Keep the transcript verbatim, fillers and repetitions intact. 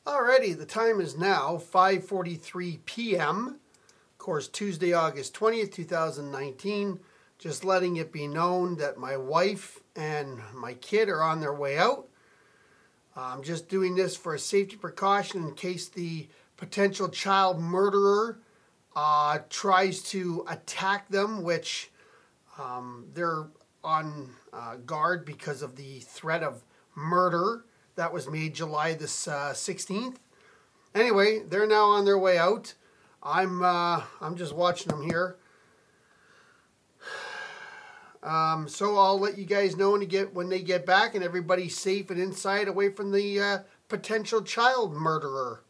Alrighty, the time is now five forty-three p m Of course, Tuesday, August twentieth, two thousand nineteen. Just letting it be known that my wife and my kid are on their way out. I'm just doing this for a safety precaution in case the potential child murderer uh, tries to attack them, which um, they're on uh, guard because of the threat of murder that was made July the uh, sixteenth. Anyway, they're now on their way out. I'm uh, I'm just watching them here. Um, so I'll let you guys know when, to get, when they get back and everybody's safe and inside, away from the uh, potential child murderer.